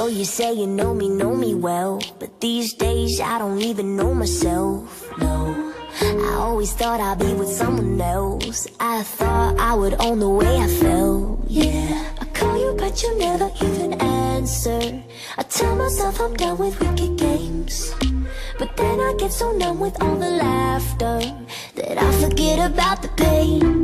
know you say you know me well, but these days I don't even know myself, no. I always thought I'd be with someone else. I thought I would own the way I felt, yeah. I call you but you never even answer. I tell myself I'm done with wicked games, but then I get so numb with all the laughter that I forget about the pain.